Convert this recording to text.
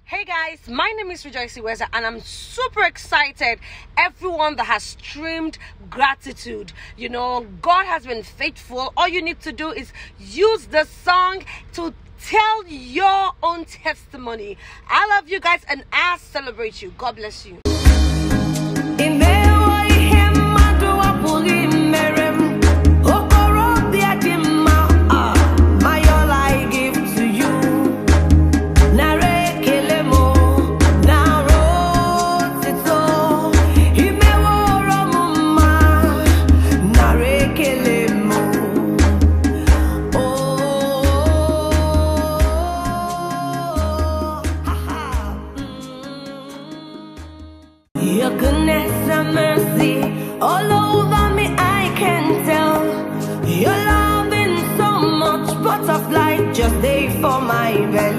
Hey guys, my name is Iwueze and I'm super excited. Everyone that has streamed gratitude, you know, God has been faithful. All you need to do is use the song to tell your own testimony. I love you guys and I celebrate you. God bless you. Your goodness and mercy all over me, I can tell. Your love in so much butterfly just day for my belly.